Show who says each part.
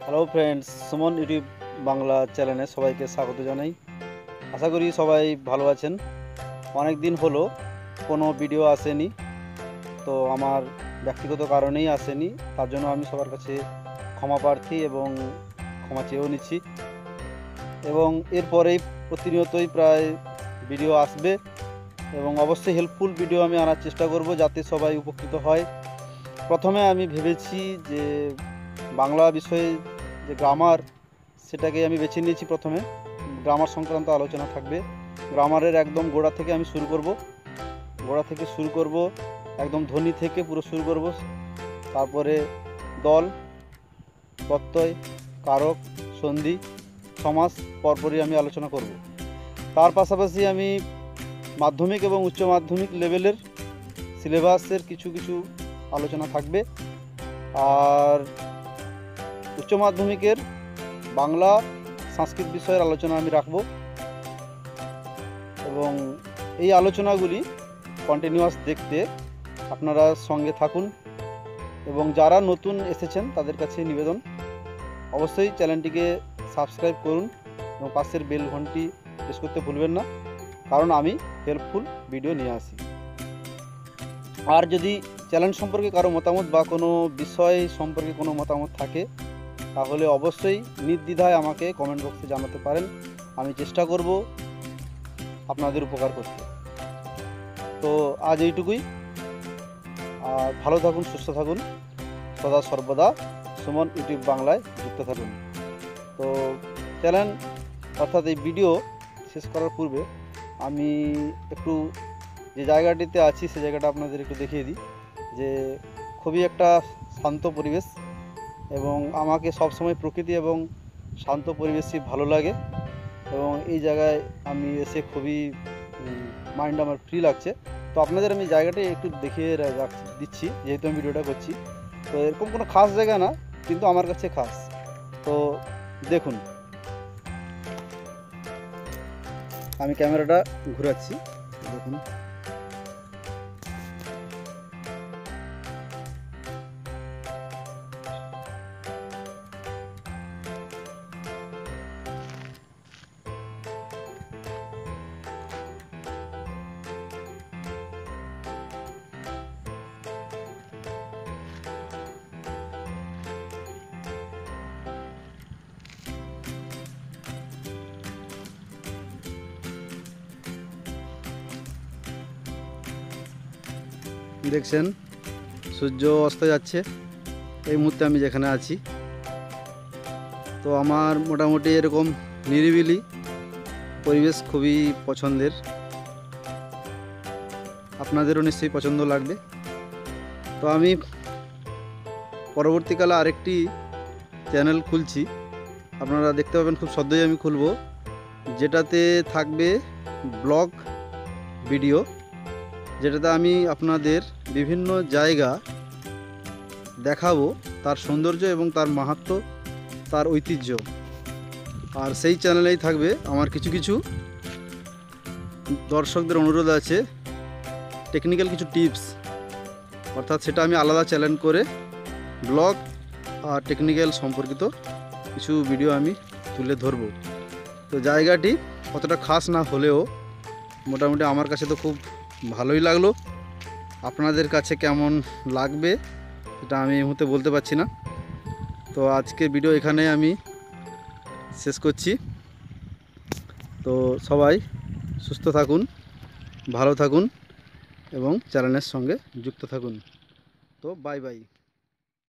Speaker 1: Hello friends, Suman YouTube Bangla চ্যানেলে সবাইকে স্বাগত জানাই। আশা করি সবাই ভালো আছেন। অনেক দিন হলো কোনো ভিডিও আসেনি, তো আমার ব্যক্তিগত কারণেই আসেনি। তার জন্য আমি সবার কাছে ক্ষমা প্রার্থী এবং ক্ষমা চেয়েও নিচ্ছি। এবং এরপরেই প্রতিনিয়তই প্রায় ভিডিও আসবে এবং অবশ্যই হেল্পফুল ভিডিও আমি আনার চেষ্টা করব যাতে সবাই উপকৃত হয়। প্রথমে আমি ভেবেছি যে বাংলা বিষয়ে যে গ্রামার, সেটাকে আমি বেছে নিয়েছি। প্রথমে গ্রামার সংক্রান্ত আলোচনা থাকবে। গ্রামারের একদম গোড়া থেকে আমি শুরু করব, একদম ধ্বনি থেকে পুরো শুরু করব। তারপরে দল, প্রত্যয়, কারক, সন্ধি, সমাস পরপরই আমি আলোচনা করব। তার পাশাপাশি আমি মাধ্যমিক এবং উচ্চ মাধ্যমিক লেভেলের সিলেবাসের কিছু কিছু আলোচনা থাকবে। আর উচ্চ মাধ্যমিকের বাংলা সংস্কৃত বিষয়ের আলোচনা আমি রাখব এবং এই আলোচনাগুলি কন্টিনিউয়াস দেখতে আপনারা সঙ্গে থাকুন। এবং যারা নতুন এসেছেন তাদের কাছে নিবেদন, অবশ্যই চ্যানেলটিকে সাবস্ক্রাইব করুন এবং পাশের বেল ঘন্টি প্রেস করতে ভুলবেন না, কারণ আমি হেল্পফুল ভিডিও নিয়ে আসি। আর যদি চ্যানেল সম্পর্কে কারো মতামত বা কোনো বিষয় সম্পর্কে কোনো মতামত থাকে তাহলে অবশ্যই নির্দ্বিধায় আমাকে কমেন্ট বক্সে জানাতে পারেন। আমি চেষ্টা করব আপনাদের উপকার করতে। তো আজ এইটুকুই। আর ভালো থাকুন, সুস্থ থাকুন, সদা সর্বদা সুমন ইউটিউব বাংলায় যুক্ত থাকুন। তো চ্যানেল অর্থাৎ এই ভিডিও শেষ করার পূর্বে আমি একটু যে জায়গাটিতে আছি সে জায়গাটা আপনাদের একটু দেখিয়ে দিই। যে খুবই একটা শান্ত পরিবেশ এবং আমাকে সবসময় প্রকৃতি এবং শান্ত পরিবেশই ভালো লাগে এবং এই জায়গায় আমি এসে খুবই মাইন্ড আমার ফ্রি লাগছে। তো আপনাদের আমি জায়গাটা একটু দেখিয়ে দিচ্ছি, যেহেতু আমি ভিডিওটা করছি। তো এরকম কোনো খাস জায়গা না, কিন্তু আমার কাছে খাস। তো দেখুন, আমি ক্যামেরাটা ঘুরাচ্ছি, দেখুন। দেখছেন সূর্য অস্ত যাচ্ছে এই মুহূর্তে আমি যেখানে আছি। তো আমার মোটামুটি এরকম নিরিবিলি পরিবেশ খুবই পছন্দের, আপনাদেরও নিশ্চয়ই পছন্দ লাগবে। তো আমি পরবর্তীকালে আরেকটি চ্যানেল খুলছি, আপনারা দেখতে পাবেন খুব সদ্যই আমি খুলব, যেটাতে থাকবে ব্লগ ভিডিও, যেটাতে আমি আপনাদের বিভিন্ন জায়গা দেখাবো, তার সৌন্দর্য এবং তার মাহাত্ম্য, তার ঐতিহ্য। আর সেই চ্যানেলেই থাকবে আমার কিছু কিছু দর্শকদের অনুরোধ আছে টেকনিক্যাল কিছু টিপস, অর্থাৎ সেটা আমি আলাদা চ্যানেল করে ব্লগ আর টেকনিক্যাল সম্পর্কিত কিছু ভিডিও আমি তুলে ধরব। তো জায়গাটি অতটা খাস না হলেও মোটামুটি আমার কাছে তো খুব ভালোই লাগলো। আপনাদের কাছে কেমন লাগবে এটা আমি এই মুহূর্তে বলতে পারছি না। তো আজকে ভিডিও এখানে আমি শেষ করছি। তো সবাই সুস্থ থাকুন, ভালো থাকুন এবং চ্যানেলের সঙ্গে যুক্ত থাকুন। তো বাই বাই।